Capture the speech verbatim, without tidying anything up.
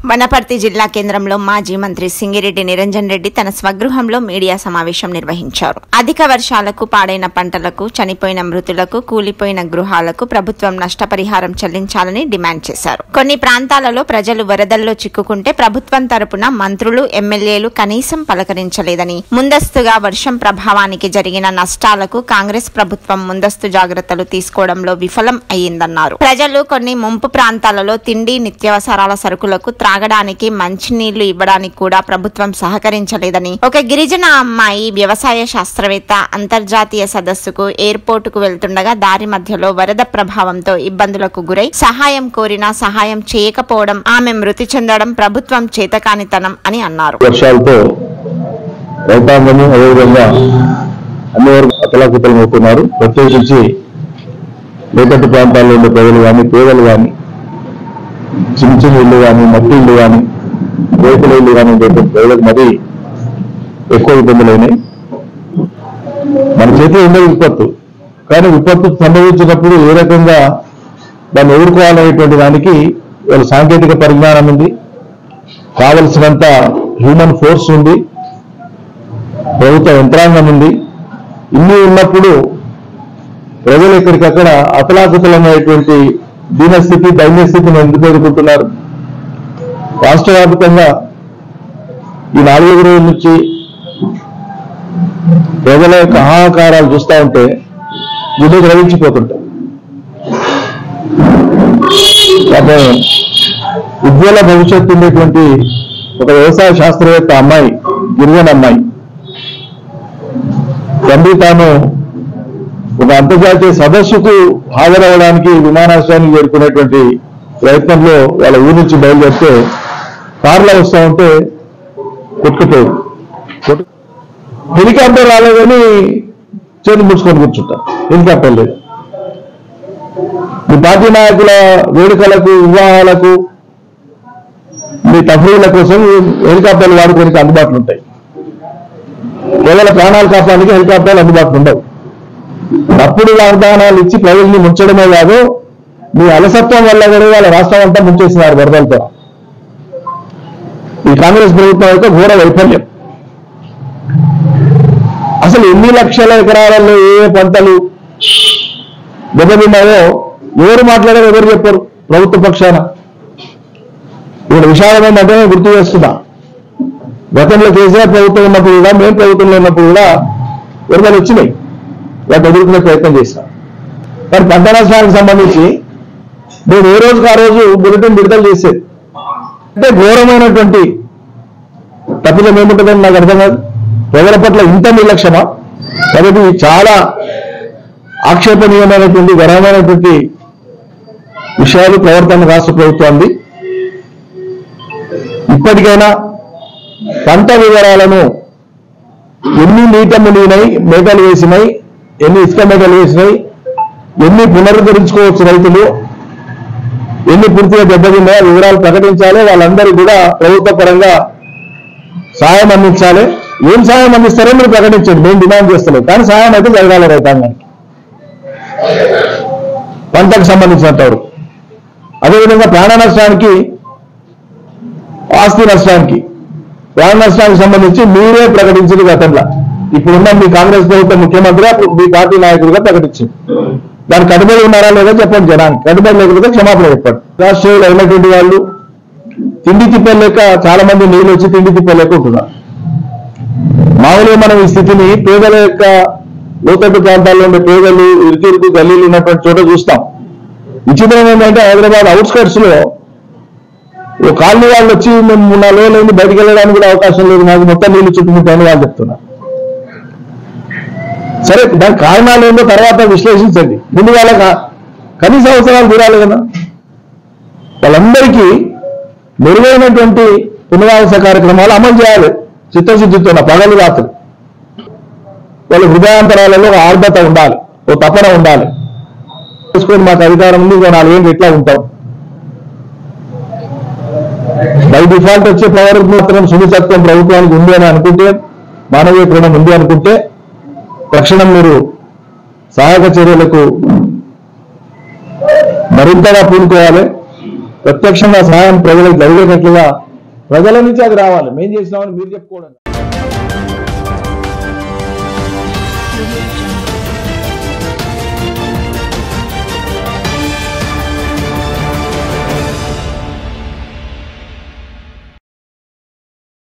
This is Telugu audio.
వనపర్తి జిల్లా కేంద్రంలో మాజీ మంత్రి సింగిరెడ్డి నిరంజన్ రెడ్డి తన స్వగృహంలో మీడియా సమావేశం నిర్వహించారు. అధిక వర్షాలకు పాడైన పంటలకు, చనిపోయిన మృతులకు, కూలిపోయిన గృహాలకు ప్రభుత్వం నష్టపరిహారం చెల్లించాలని డిమాండ్ చేశారు. కొన్ని ప్రాంతాలలో ప్రజలు వరదల్లో చిక్కుకుంటే ప్రభుత్వం తరపున మంత్రులు, ఎమ్మెల్యేలు కనీసం పలకరించలేదని, ముందస్తుగా వర్షం ప్రభావానికి జరిగిన నష్టాలకు కాంగ్రెస్ ప్రభుత్వం ముందస్తు జాగ్రత్తలు తీసుకోవడంలో విఫలం అయ్యిందన్నారు. ప్రజలు కొన్ని ముంపు ప్రాంతాలలో తిండి, నిత్యావసరాల సరుకులకు త్రాగడానికి మంచినీళ్లు ఇవ్వడానికి కూడా ప్రభుత్వం సహకరించలేదని, ఒక గిరిజన అమ్మాయి వ్యవసాయ శాస్త్రవేత్త అంతర్జాతీయ సదస్సుకు ఎయిర్పోర్టుకు వెళ్తుండగా దారి మధ్యలో వరద ప్రభావంతో ఇబ్బందులకు గురై సహాయం కోరినా సహాయం చేయకపోవడం, ఆమె మృతి చెందడం ప్రభుత్వం చేతకానితనం అని అన్నారు. వర్షాలతో రైతాంగము అదేవిధంగా అన్ని వరకు అతలాకుతలమవుతున్నారు. ప్రత్యేకించి లోతట్టు ప్రాంతాల్లో ఉండే ప్రజలు కానీ, పేదలు కానీ, చిన్న చిన్న ఇల్లు కానీ, మట్టి ఇల్లు కానీ, రేకుల ఇల్లు కానీ ఉండేటువంటి ప్రజలకు మరీ ఎక్కువ ఇబ్బందులైనాయి. మన చేతిలో ఉండే విపత్తు, కానీ విపత్తు సంభవించినప్పుడు ఏ రకంగా దాన్ని ఎదుర్కోవాలనేటువంటి దానికి వాళ్ళ సాంకేతిక పరిజ్ఞానం ఉంది, కావలసినంత హ్యూమన్ ఫోర్స్ ఉంది, ప్రభుత్వ యంత్రాంగం ఉంది. ఇన్ని ఉన్నప్పుడు ప్రజలు ఎక్కడికక్కడ అతలాకుతలమైనటువంటి దీనస్థితి, దైన్యస్థితిని ఎందుకు ఎదుర్కొంటున్నారు? రాష్ట్ర వ్యాప్తంగా ఈ నాలుగు రోజుల నుంచి ప్రజల యొక్క హాహాకారాలు చూస్తూ ఉంటే గుడ్డు గ్రహించిపోతుంటాయి. ఉజ్వల భవిష్యత్తు ఉండేటువంటి ఒక వ్యవసాయ శాస్త్రవేత్త అమ్మాయి, గిరిజన అమ్మాయి, తండ్రి తాను ఒక అంతర్జాతీయ సదస్సుకు హాజరవడానికి విమానాశ్రయానికి చేరుకునేటువంటి ప్రయత్నంలో వాళ్ళ ఊరి నుంచి బయలుదేరితే కారులో వస్తూ ఉంటే కొట్టుకుపోయింది. హెలికాప్టర్ రాలేదని చేతి ముడుచుకొని కూర్చుంటారు. హెలికాప్టర్ లేదు. మీ పార్టీ నాయకుల వేడుకలకు, వివాహాలకు, మీ తఫ్రీల కోసం హెలికాప్టర్లు వాడుకోనికి అందుబాటులో ఉంటాయి. కేవలం ప్రాణాలు కాపాడానికి హెలికాప్టర్లు అందుబాటులో ఉండవు. తప్పుడు వాగ్దానాలు ఇచ్చి ప్రజల్ని ముంచడమే కాదు, మీ అలసత్వం వల్ల కూడా వాళ్ళ రాష్ట్రం అంతా ముంచేసినారు వరదలతో. ఈ కాంగ్రెస్ ప్రభుత్వం యొక్క ఘోర వైఫల్యం. అసలు ఎన్ని లక్షల ఎకరాలలో ఏ ఏ పంటలు దెబ్బతిన్నాయో ఎవరు మాట్లాడారో ఎవరు చెప్పారు ప్రభుత్వ పక్షాన. ఇప్పుడు విషాదం ఏంటంటే గుర్తు చేస్తున్నా, గతంలో కేసీఆర్ ప్రభుత్వం ఉన్నప్పుడు కూడా, మేము ప్రభుత్వంలో ఉన్నప్పుడు కూడా వరదలు వచ్చినాయి. వాటిని ఎదుర్కొనే ప్రయత్నం చేశాం. కానీ పంట నష్టానికి సంబంధించి నేను ఏ రోజుకి ఆ రోజు బులెటిన్ విడుదల చేసేది. అంటే ఘోరమైనటువంటి తప్పిదం ఏముంటుందని నాకు అర్థం కాదు. ప్రజల పట్ల ఇంత నిర్లక్ష్యమా? కాబట్టి చాలా ఆక్షేపణీయమైనటువంటి, గర్వమైనటువంటి విషయాలు ప్రవర్తన రాష్ట్ర ప్రభుత్వాన్ని. ఇప్పటికైనా పంట వివరాలను, ఎన్ని నీట మునిగినాయి, మేకలు వేసినాయి, ఎన్ని ఇసుక మేకలు వేసినాయి, ఎన్ని పునరుద్ధరించుకోవచ్చు రైతులు, ఎన్ని పూర్తిగా దెబ్బతిన్నాయో వివరాలు ప్రకటించాలి. వాళ్ళందరూ కూడా ప్రభుత్వ పరంగా సాయం అందించాలి. ఏం సాయం అందిస్తారో మీరు ప్రకటించండి, మేము డిమాండ్ చేస్తలేం. కానీ సాయం అయితే జరగాలి రైతాంగానికి, పంటకు సంబంధించినంతవరకు. అదేవిధంగా ప్రాణ నష్టానికి, ఆస్తి నష్టానికి, ప్రాణ నష్టానికి సంబంధించి మీరే ప్రకటించింది గతంలో. ఇప్పుడున్న మీ కాంగ్రెస్ ప్రభుత్వ ముఖ్యమంత్రి మీ పార్టీ నాయకులుగా ప్రకటించింది. దానికి కట్టుబడి ఉన్నారా లేదా చెప్పండి జనానికి. కట్టుబడి లేకపోతే క్షమాపణ చెప్పండి. రాష్ట్రంలో అయినటువంటి వాళ్ళు తిండి తిప్పలేక చాలా మంది నీళ్ళు వచ్చి తిండి తిప్పలేక ఉంటున్నారు. మామూలుగా మనం ఈ స్థితిని పేదల యొక్క లోతట్టు ప్రాంతాల్లో ఉండే పేదలు, ఇరుకిరుకు గల్లీలు ఉన్నటువంటి చోట చూస్తాం. విచిత్రం ఏంటంటే హైదరాబాద్ అవుట్స్కట్స్ లో ఓ కాలనీ వాళ్ళు వచ్చి మేము మూడు నాలుగు రోజులు అయింది బయటకు వెళ్ళడానికి కూడా అవకాశం లేదు, నాకు మొత్తం నీళ్లు చుట్టుముట్టాయని వాళ్ళు చెప్తున్నారు. సరే, దాని కారణాలు ఏంటో తర్వాత విశ్లేషించండి. ముందు వాళ్ళ కనీస అవసరాలు తీరాలి కదా. వాళ్ళందరికీ మెరుగైనటువంటి పునరావాస కార్యక్రమాలు అమలు చేయాలి చిత్తశుద్ధితో, పగలు రాత్రి. వాళ్ళ హృదయాంతరాలలో ఒక ఆర్ద్రత ఉండాలి, ఓ తపన ఉండాలి. చేసుకొని మాకు అధికారం ఉంది, ఇంకో నాలుగేళ్ళు ఎట్లా ఉంటాం. బై డిఫాల్ట్ వచ్చే పవర్ మాత్రం సునితత్వం ప్రభుత్వానికి ఉంది అని అనుకుంటే, మానవీయ కోణం ఉంది అనుకుంటే తక్షణం మీరు సహాయక చర్యలకు మరింతగా పూనుకోవాలి. ప్రత్యక్షంగా సహాయం ప్రజలకు జరిగేటట్లుగా ప్రజల నుంచి అది రావాలి. మేం చేసినామని మీరు చెప్పుకోవడం